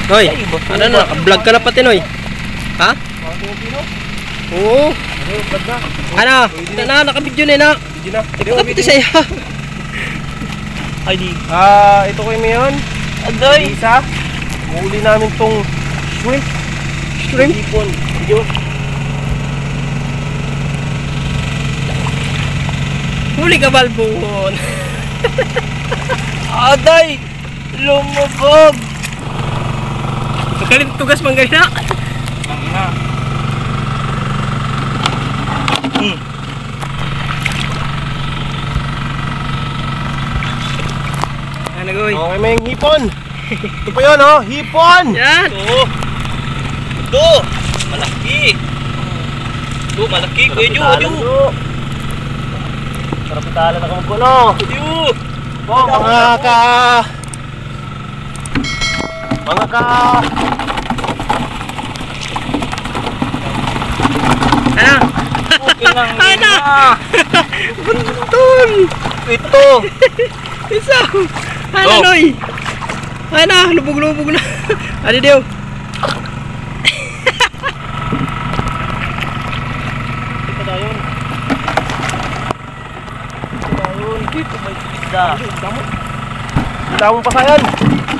Noy, ano na? Vlog ka na pati, Noy. Ha? Oo. Ano? Nakabidyo na na. Nakabidyo sa'yo. Ay di. Ito kayo ngayon. Aday. Isa. Huli namin tong shrimp. Shrimp? Hipon. Video. Huli ka, Balbon. Aday. Lumubog. Magaling tugas mang ganyan. Ano goy? Okay, may hipon. Ito pa yun, oh. Hipon. Yan. Ito. Malaki. Ito, malaki. Kuya Jo. Karapitalan ako magpuno. Kuya. Mga ka Ano? Okay lang. Ano? Buntun. Ito. Isa. Ano, Oh. Noy? Ano? Lubog-lubog na. Ano daw? Ito na yun. Dito may isda. Damo pa sa yan.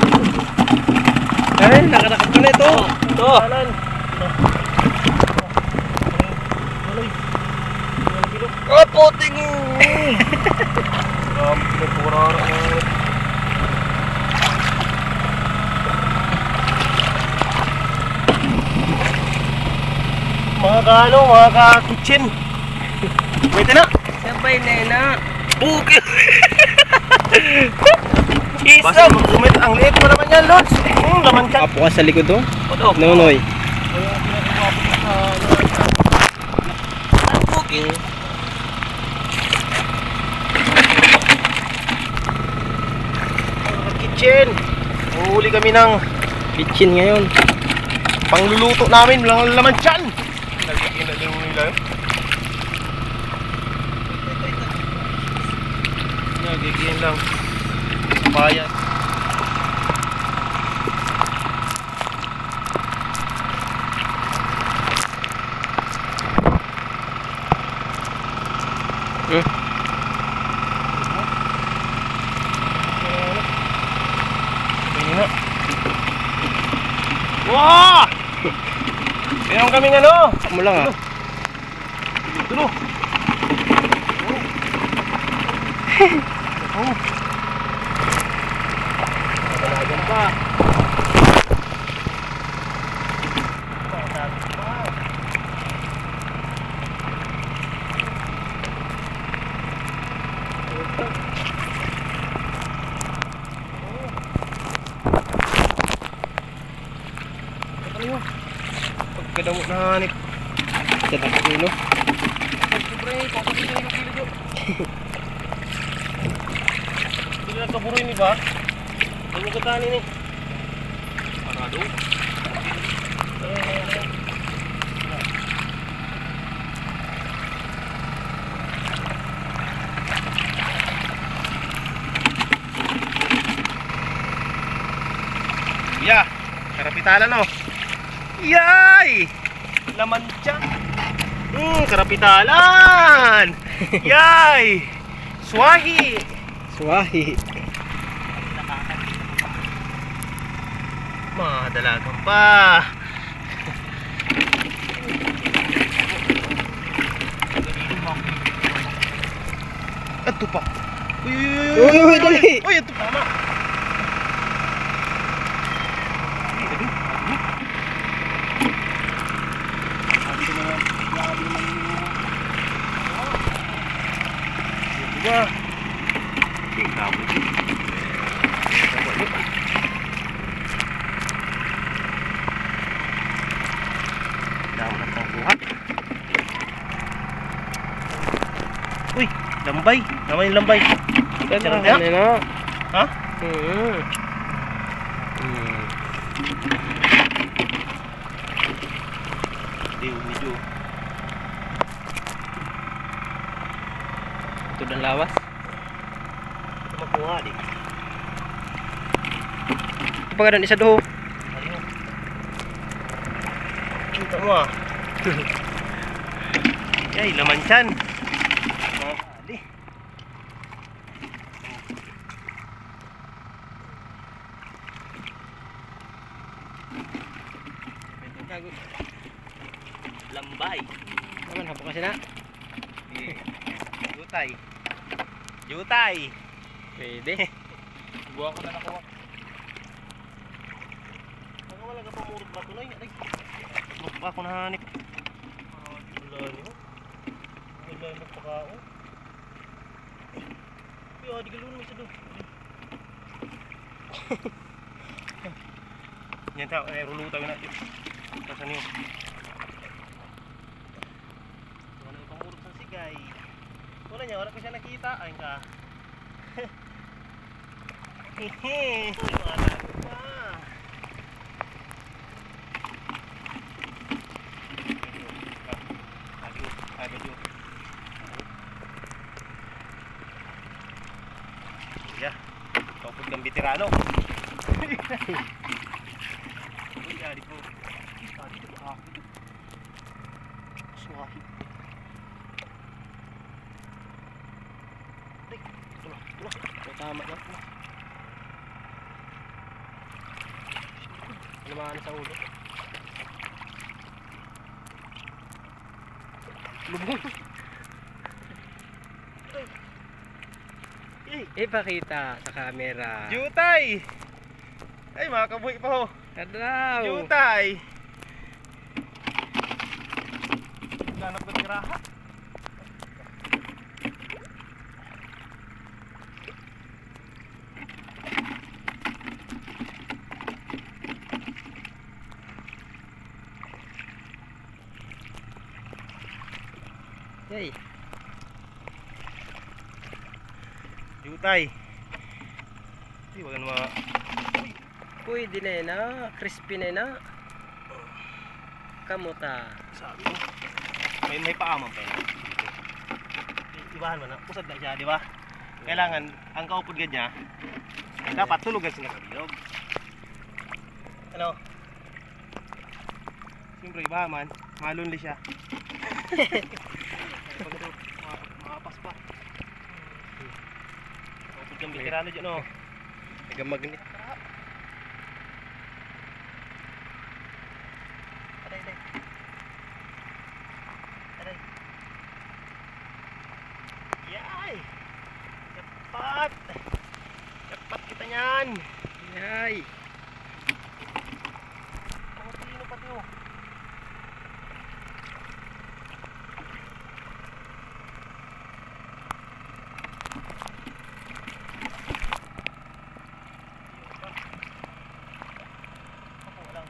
Eh, nakadakap ko na ito. Ito. Oh, puting. Mga ka-kitchen. Pwede na. Sabay na yun na. Okay. Basta mag-umit. Ang liit pa naman yan, Lods. Laman ka. Apo ka sa likod to. Ano? No, Noy. Okay. Kitchen. Huli kami ng Kitchen ngayon. pangluluto namin. Walang laman dyan. Nagiging nila yun. Nagiging lang. Bayan. Wah! Meron kaming ano? Mo lang ah. Tulo. Oh. Dalagan pa. Pagkadamot na hanip. Sa kilo. Hindi na kaburoy ni ba? Ano ka tani ni? Parado. Yeah, karapitalan no. Yay! Laman dyan. Karapitalan. Yay! Swahi. Swahi. Madalagan pa. Ito pa. Uy, dali. Uy, ito pa. Diba? Uy, lambay. Naman yung lambay. Sarap na. Ha? Medyo. Ito ng lawas. Ito makuha di. Ito pa ka isa doon. Ayun. Kita mo ah. Ay, laman siyan. Mga kali. Lambay. Naman, hapon kasi na. Jutay. Jutay. Pwede. Buha ko na nakuha. Baka wala ka pamurot ba ito na yun? Magpa ako nahanip. Wala niyo. Wala yung magpakao. Kaya di galun mo isa doon. Yan tao, ruluta ko natin. Kasan niyo. Wala yung pamurot sa sigay. Wala niya, wala ko siya nakita. Ayun ka. Hehe, wala ko pa. Ya, kapag ng veterano. Uy, dari po. Dari po ako. Suwahi. Tulah. Tama na. Lumahan sa ulo. Lubong. Ipakita sa camera. Jutay! Ay, mga kabuhi pa ho. Kadaw. Jutay! Ganap ng tiraha. Yay. Jutay. Ay, wala na mga... Pwede na yun na. Crispy na yun na. Kamuta. Sabi ko. May paamang pa yun. Ibahan mo na. Usad na siya, di ba? Kailangan, ang kaupod ganyan, dapat tulugan sila sa bilog. Ano? Siyempre, ibahan man. Malunli siya. Pag ito, makapas pa. Kaupod kang veterano dyan, o. Nagamagnet. Aray. Yay! Dapat! Dapat kita niyan! Yay. Pangapilino pati o. Ako lang.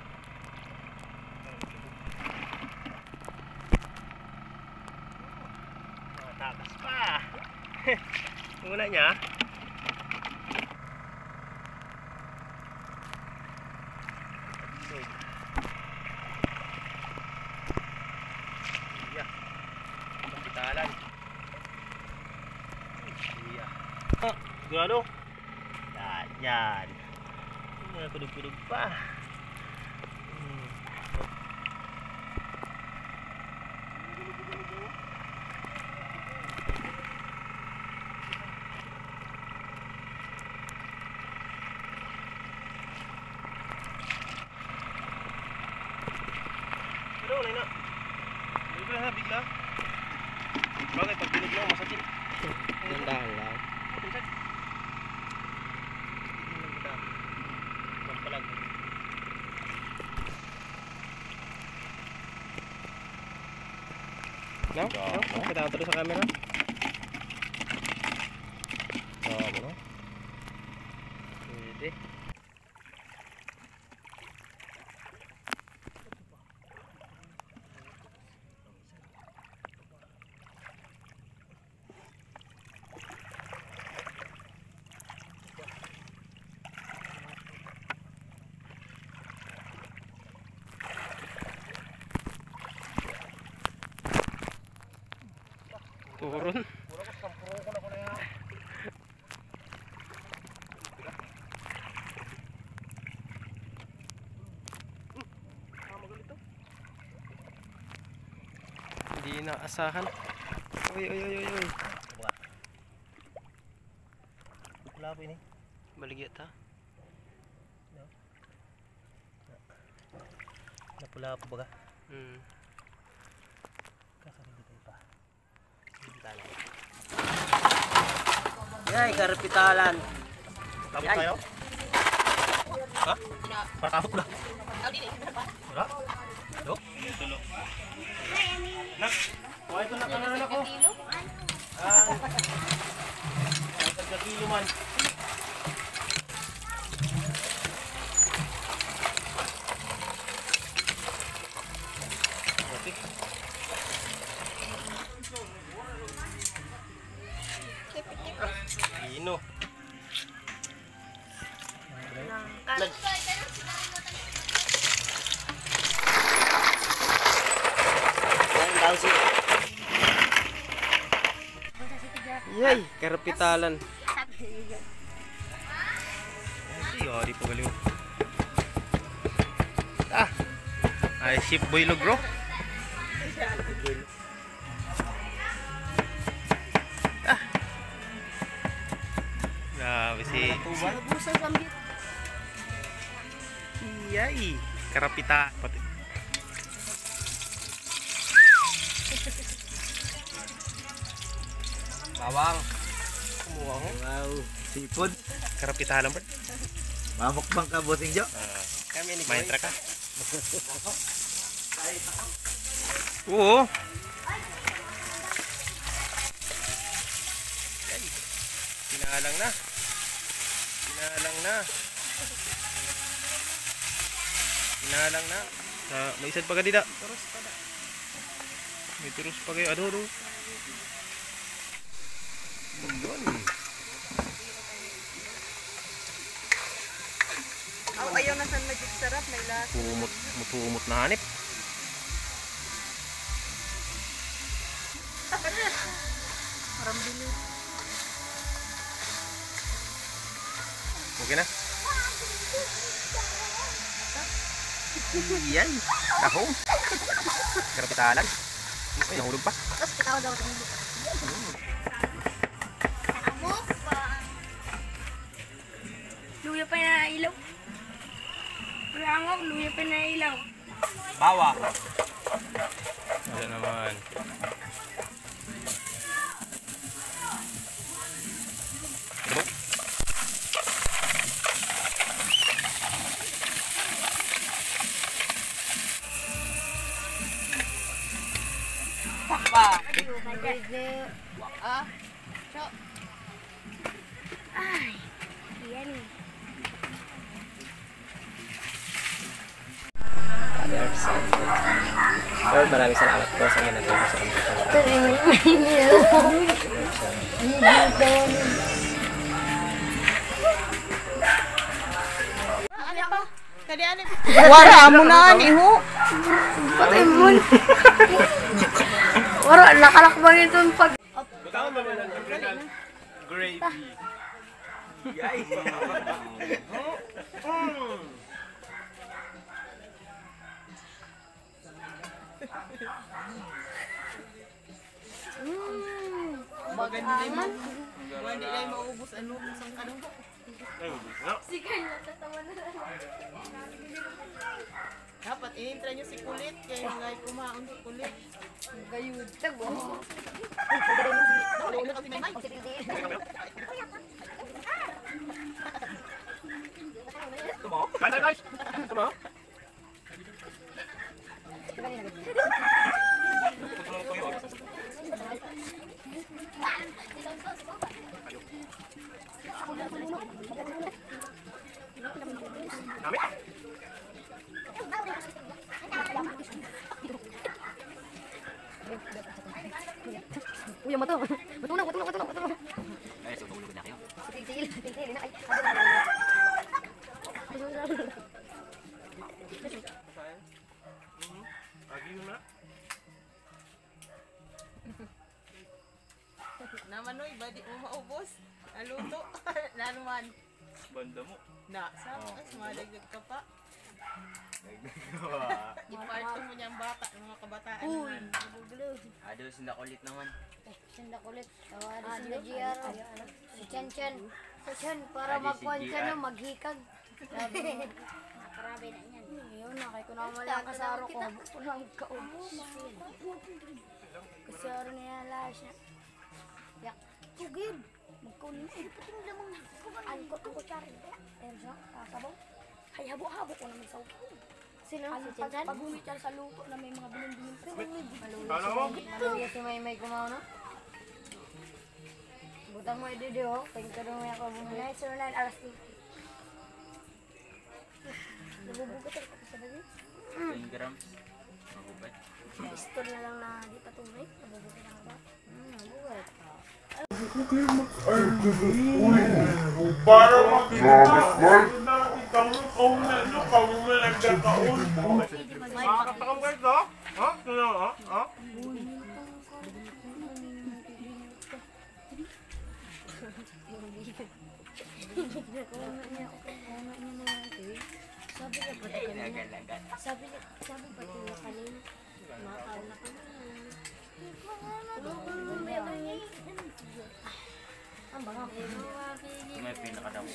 Takas pa. Muna niya. Iya. Pagkitalan. Iya. Sigurado? Yan. Yan. Kudug-kudug pa. Pero wala na. Hindi ba na bigla? Bagay pag dinig lang masakit. Nandahan lang. Pinsan. Magpalag. No? No? Kita tuloy sa camera. Ano? Pwede. Turun. Pura ko sampuro ko na ko na yan. Magalit to. inaasahan. Uy, uy, uy, uy, uy. Wala po ini. Baligya ta. Napula po baga. Hmm. Kasali dito pa. Yay, karpitalan. Tapos tayo? Ha? Pakahok na. Wala? Lo? Tulo. Nak, kuha ito na kanan ako. Kilo man. Okay. Ino. Yay, karapitalan. Ay, di po galiw. Ah. Ay, ship boy lo, bro. Ah. Grabe si. Yay, karapita. Pati. Bawang. Kumuha ko. Wow, sipod. Karapita lang, bro. Mamukbang ka, Bossing Jo. Kami ni Main track ka. Oo. Pinalang na. Pinalang na. Pinalang na. May isad pa ka dida. May turus pa kayo. Ado. Doon. Ayaw na saan magic sarap, may lasa. Mutumot na hanip. Parang bili. Okay na? Yan. Dahong. Karapitalan. Ay, nahulog pa. Tapos kitawa daw ito. Luya pa na ilaw. Rangok, luya pa na ilaw. Bawang. Wala naman. Diba? Ay, yan eh. Lord, maraming salamat po sa ginagawa sa aming Wara mo na ani ho. Patay mo. Wala, nakalakbang ito yung pag... Gravy. Yay! Maganda na mo. Wala na maubos ano isang kanong. Sige, natatawa na lang. Dapat in-try nyo si Kulit kaya ngay kumaon si Kulit. Gayud. Tabo. Wala na kasi may mic. Guys, guys! Come on. Nami? Uy, mato. Matulog. Ay, so tulog na kayo. Tigil na kayo. Lagi mo na. Naman oy, badi mo maubos. Naluto. Nanuman. Banda mo. Na, sa madagdag ka pa. Nagagawa. Iparto mo niyang bata, ng mga kabataan Uy, naman. nagugulog. Ado, sinda kulit naman. Sanda kulit. Tawarin sila GR. Si Chan Chan. Si Chan, para Adi si magkuhan ka GR. na, maghikag. Nakarabi na yan. Yun na, kay kunamali ang kasaro ko. Punang kaubos. Kasaro niya lahat siya. Yak, tugid. Magkunin na. Pating lamang angkot ang kutsari. Ayun siya, kasabaw. Ay, habo-habo ko naman sa upo. Sino? Si Chan Chan? Pag-umit yan sa luto na may mga bilin-bilin. Paano mo? Maluya si Maymay kumaw na. Butang mo ide oh. Pagkado mo ako bumili. 909 alas 8. Nabubugat ako sa baby. 10 grams. Magubay. Pistol na lang na di patunay. Nabubugat ako ba? Nabubugat. Makakatakam kayo to? Ha? Ano? Ha? Sabi niya ba kanina? Nagalagan. Sabi ba niya kanina? Makaw na ka na. Ang baka May pinakadamo.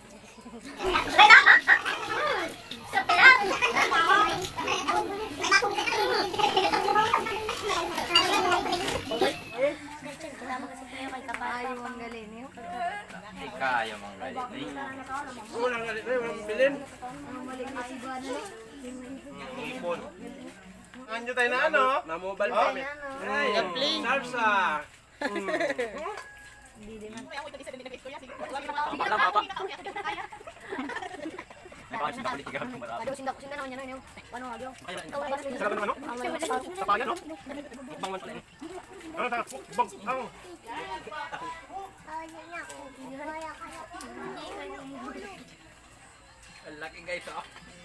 kasama kasi kayo kay kapata. Ayaw ang galing niyo. Ika, ayaw mong galit. Walang galit na, walang bilin. Ano mali na si Buwan na Ipon. Anyo tayo na ano? Na-mobile Oh. kami. Ay, salsa. Hindi din man. Napakasin na kulit ikaw ng marami. Aduh, sindak sindak naman yan. Paano aduh? Sarap naman, no? Sapayan, no? Ibang man pala. Ano ta? Bag, ang. Ang laki guys, oh.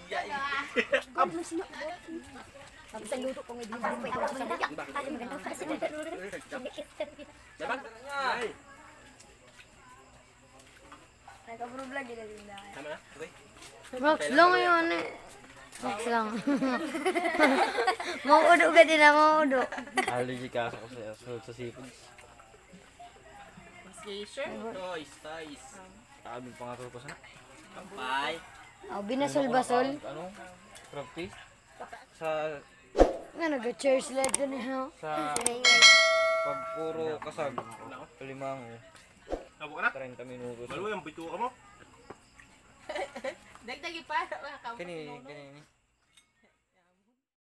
Sabi sa luto kung hindi pa ito sa bigyan. Ay, maganda pa sa luto. Dapat Ay. Nagka-vlog din na. Tama na? Okay. Max lang yun eh. Max lang. Maudo ka din na, maudo. Allergy ka ako sa seafood. toys. Sabi pa nga ko sana. Kampay. Oh, binasol-basol. Ano? Crab taste? Sa Nga, nag-cheers lahat dun eh. sa pag puro kasag, limango, Tabo ka na? 30 minutos. Baluy, ang bituka mo. Dagdagi pa. Kini